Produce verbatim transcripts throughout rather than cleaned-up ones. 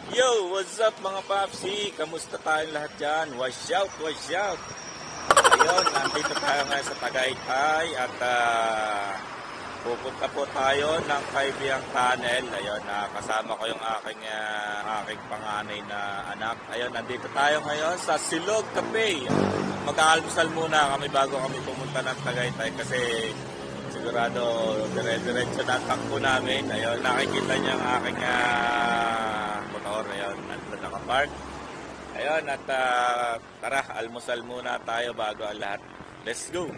Yo, what's up mga papsi? Kamusta tayong lahat dyan? Watch out, watch out! Ayun, nandito tayo ngayon sa Tagaytay at uh, pupunta po tayo ng Kaibiyang Tunnel. Ayun, uh, kasama ko yung aking, uh, aking panganay na anak. Ayun, nandito tayo ngayon sa Silog Cafe. Mag-aalmusal muna kami bago kami pumunta ng Tagaytay kasi sigurado dire-diretso na takbo namin. Ayun, nakikita niyo ang aking uh, motor. Ayun, nandun nakapark. Ayun, at uh, tara, almusal muna tayo bago ang lahat. Let's go!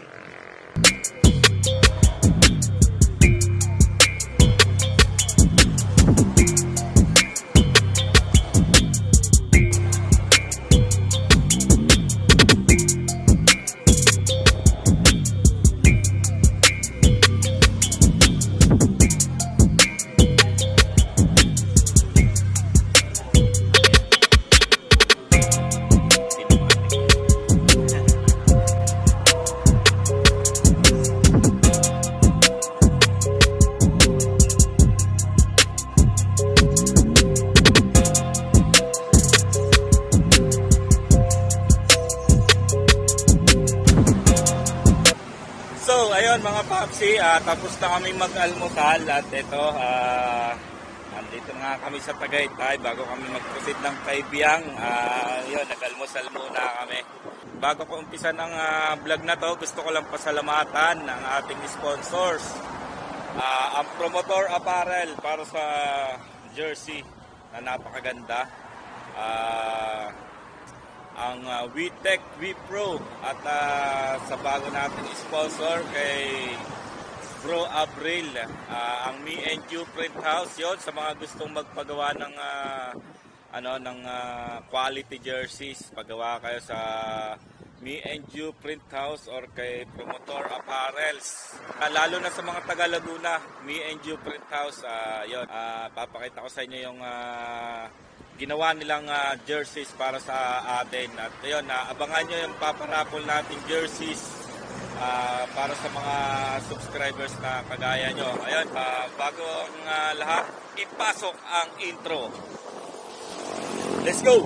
So, ayun mga papsi, uh, tapos na kami mag-almusal at ito, uh, nandito nga kami sa Tagaytay bago kami mag-proceed ng Kaibiyang. Uh, yun, nag-almusal muna kami. Bago ko umpisa ng uh, vlog na to, gusto ko lang pasalamatan ng ating sponsors. Uh, ang Promotor Apparel para sa jersey na napakaganda. Uh, ang uh, WeTech WePro at uh, sa bago nating sponsor kay Bro Abril, uh, ang Me and You Print House. Yon sa mga gustong magpagawa ng uh, ano ng uh, quality jerseys, pagawa kayo sa Me and You Print House or kay Promotor Apparels. Uh, lalo na sa mga taga Laguna, Me and You Print House, uh, yon uh, papakita ko sa inyo yung uh, ginawa nilang uh, jerseys para sa atin. At yun, uh, abangan nyo yung paparapol nating jerseys uh, para sa mga subscribers na kagaya nyo. Ayun, uh, bago ang uh, lahat, ipasok ang intro. Let's go!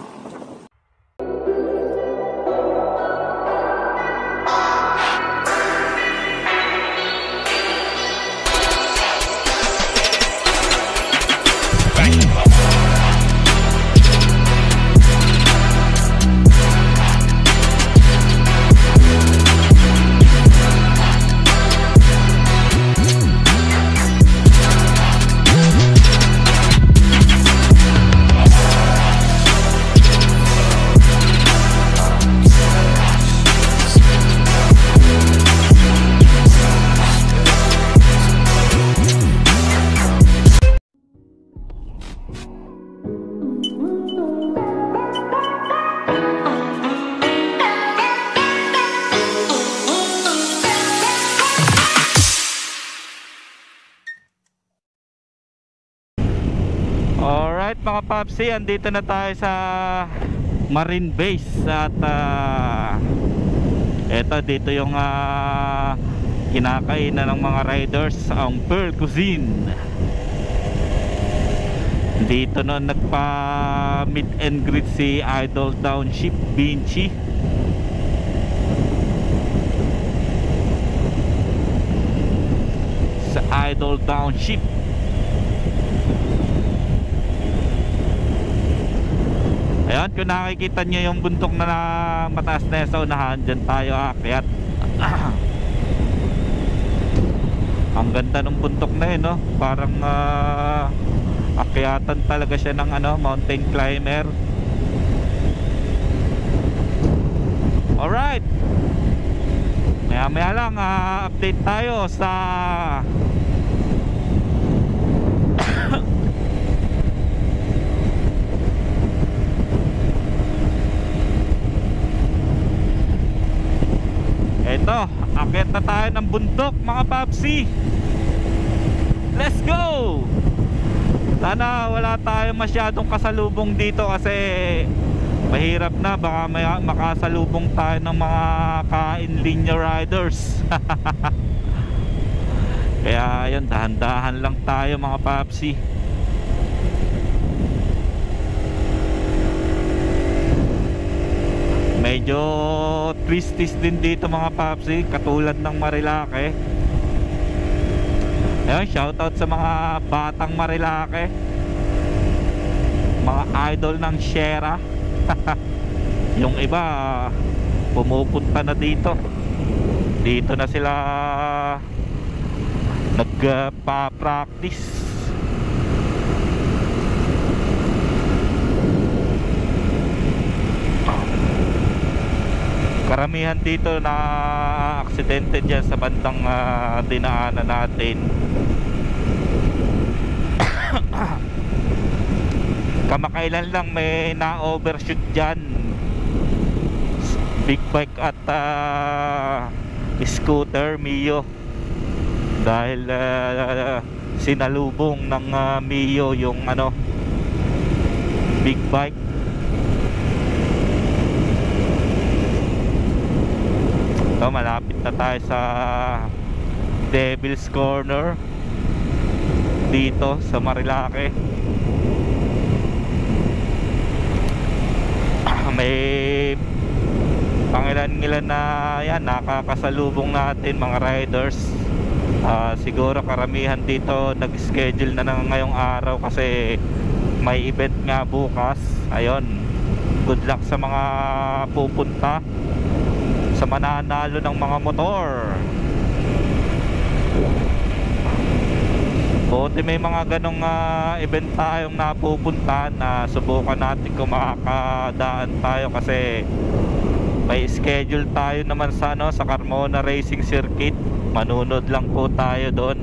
Alright mga papsi, andito na tayo sa Marine Base at uh, eto dito yung uh, kinakainan ng mga riders, ang Pearl Cuisine. Dito no nagpa meet and greet si Idol Township Vinci. Sa Idol Township. Ayan, kung nakikita nyo yung bundok na mataas na sa unahan, dyan tayo aakyat. Ang ganda ng bundok na yun, no? Parang uh, akyatan talaga siya ng ano, mountain climber. Alright, maya maya lang uh, update tayo sa eto, akyat na tayo ng bundok mga papsi. Let's go! Sana wala tayong masyadong kasalubong dito kasi mahirap na, baka may makasalubong tayo ng mga kain linya riders. Kaya yun, dahan-dahan lang tayo mga papsi. medyo twisties din dito mga papsi, katulad ng Marilake. Ayun, shoutout sa mga batang Marilake, mga idol ng Sierra. Yung iba pumupunta na dito. Dito na sila nagpa-practice. Karamihan dito na aksidente dyan sa bandang uh, dinaanan natin. Kamakailan lang may na-overshoot dyan, big bike at uh, scooter Mio, dahil uh, sinalubong ng uh, Mio yung ano, big bike. So, malapit na tayo sa Devil's Corner dito sa Marilake. May pangilan-ngilan na yan nakakasalubong natin mga riders. uh, Siguro karamihan dito nag-schedule na ng ngayong araw kasi may event nga bukas. Ayun, good luck sa mga pupunta, sa mananalo ng mga motor. Buti may mga ganong uh, event tayong napupuntahan na subukan natin kung makakadaan tayo, kasi may schedule tayo naman sa ano, sa Carmona Racing Circuit. Manunod lang po tayo doon.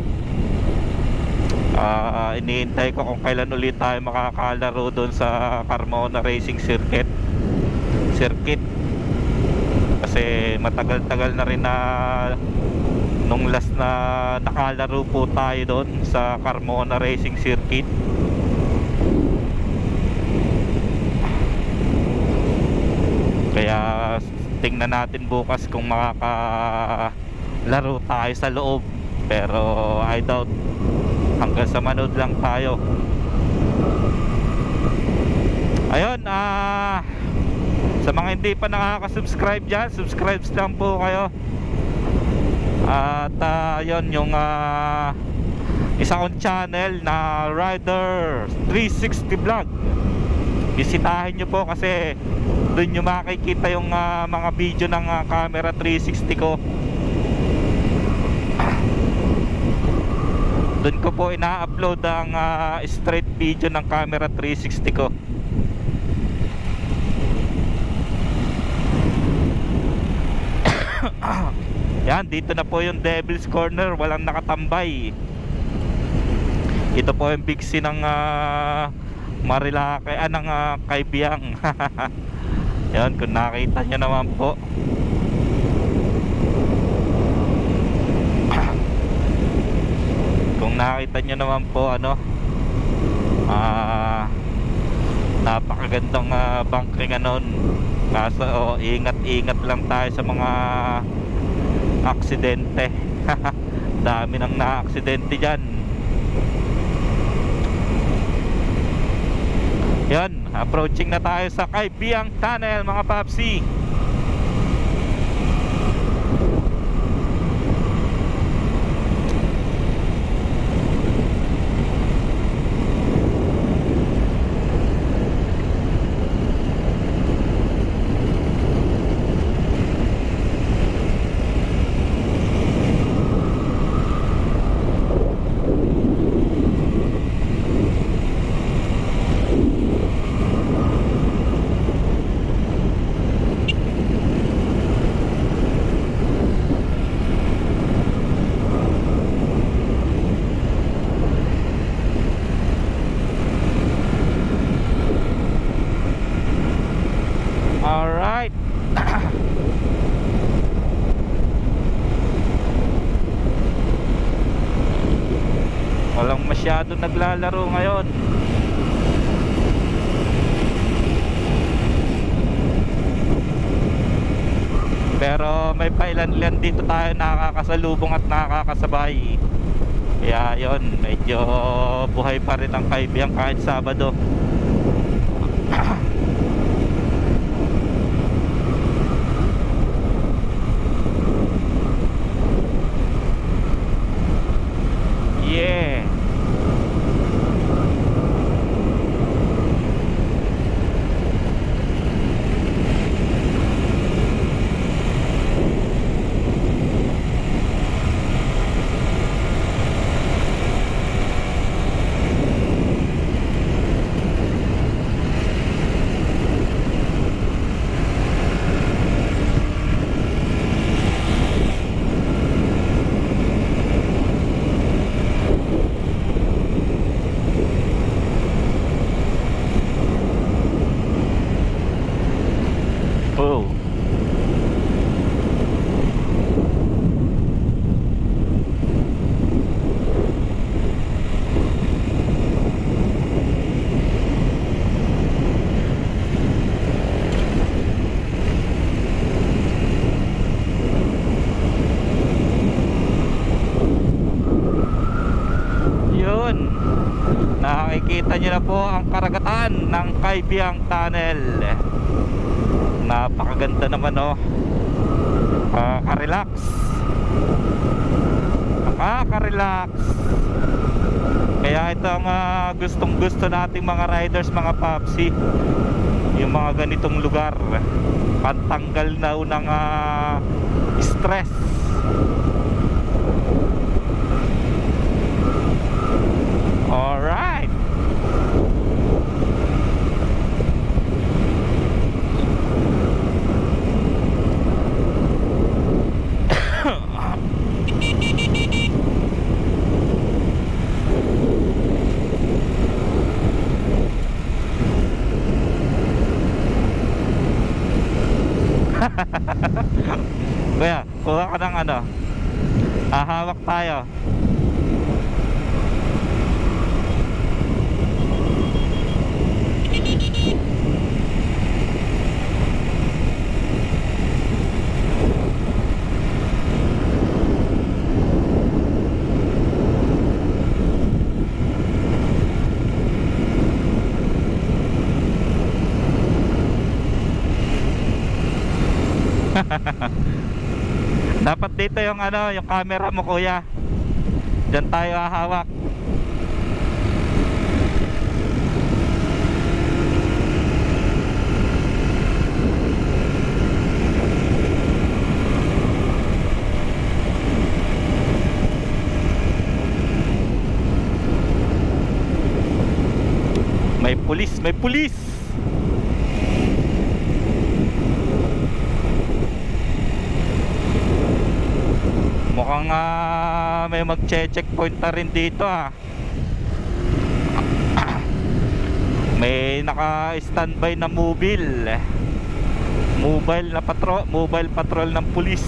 uh, Iniintay ko kung kailan ulit tayo makakalaro doon sa Carmona Racing Circuit Circuit kasi matagal-tagal na rin na nung last na nakalaro po tayo doon sa Carmona Racing Circuit. Kaya tingnan natin bukas kung makakalaro tayo sa loob, pero I doubt. Hanggang sa manood lang tayo. Ayun, ah sa mga hindi pa nakaka-subscribe dyan, subscribe lang po kayo. At uh, yun, yung uh, isa kong channel na Rider three sixty Vlog, bisitahin nyo po kasi doon nyo makikita yung uh, mga video ng uh, camera three sixty ko. Doon ko po ina-upload ang uh, straight video ng camera three sixty ko. Yan, dito na po yung Devil's Corner, walang nakatambay. Ito po yung big C ng uh, Marilake, ah, ng uh, Kaibiyang. Yan, kung nakita nyo naman po. Kung nakita nyo naman po, ano, ah, napakagandang uh, banking anon. Kaso oh, ingat-ingat lang tayo sa mga aksidente. Dami nang na-aksidente dyan. Yan, approaching na tayo sa Kaibiyang Tunnel mga papsi. Alright. Walang masyado naglalaro ngayon. Pero may pailan-ilan dito tayo nakakasalubong at nakakasabay. Kaya yon, medyo buhay pa rin ang Kaibiyang kahit Sabado. makikita nyo na po ang karagatan ng Kaibiyang Tunnel. Napakaganda naman, oh. Nakaka-relax. Nakaka-relax. Kaya ito ang uh, gustong gusto nating mga riders, mga papsi, yung mga ganitong lugar. Pantanggal na unang uh, stress. Alright. Kuya, kuha ka ng ano, hahawak tayo. Dapat dito yung ano, yung camera mo, kuya. Diyan tayo hahawak. May pulis, may pulis. Mukhang uh, may mag-checkpoint na rin dito, ah. May naka-standby na mobile. Mobile na patrol, mobile patrol ng pulis.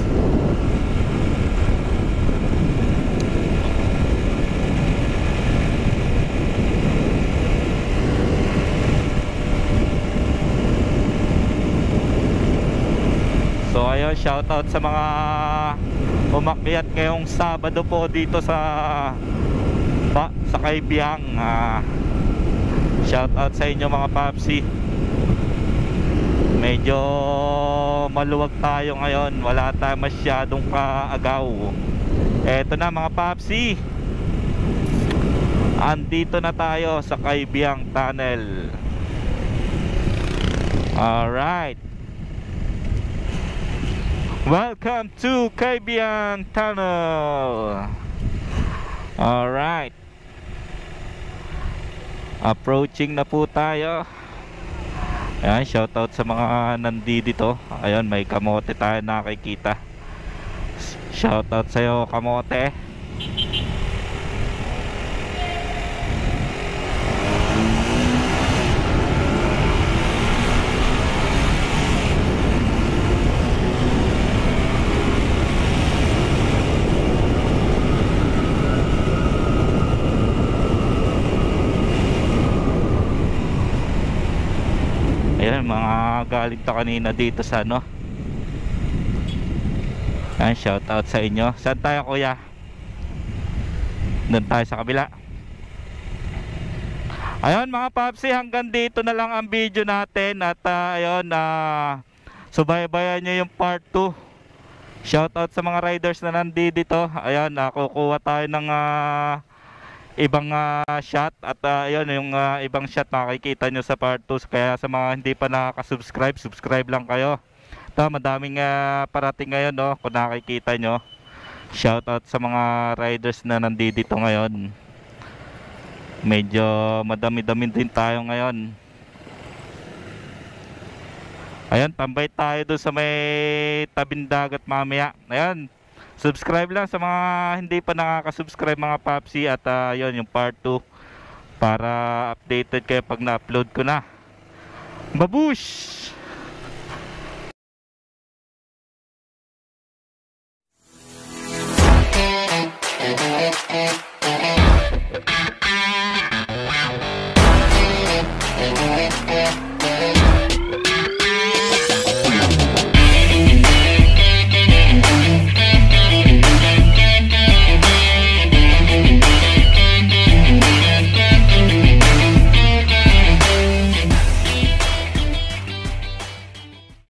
So ayun, shoutout sa mga umakyat ngayong Sabado po dito sa ba, sa Kaibiyang. uh, Shoutout sa inyo, mga papsi. Medyo maluwag tayo ngayon, wala tayong masyadong kaagaw. Eto na, mga papsi, andito na tayo sa Kaibiyang Tunnel. Alright, welcome to Kaibiyang Tunnel. Alright, approaching na po tayo. Ayan, shoutout sa mga nandito. Ayun, may kamote tayo nakikita. Shoutout sa'yo, kamote. Ayan, mga galing to kanina dito sa ano. Ayan, shout out sa inyo. Saan tayo, kuya? Doon tayo sa kabila. Ayun, mga papsi, hanggang dito na lang ang video natin. At uh, ayun, uh, subaybayan nyo yung part two. Shout out sa mga riders na nandito. Ayun, uh, kukuha tayo ng uh, ibang uh, shot. At uh, ayun, yung uh, ibang shot makikita nyo sa part two. Kaya sa mga hindi pa nakaka-subscribe, subscribe lang kayo. Ito, madaming uh, parating ngayon, no? Kung nakikita nyo, shout out sa mga riders na nandito ngayon. Medyo madami-dami din tayo ngayon. Ayun, tambay tayo doon sa may tabing dagat mamaya. Ayun, subscribe lang sa mga hindi pa nakaka-subscribe, mga papsi. At uh, yun, yung part two, para updated kayo pag na-upload ko na. Babush! Thank you.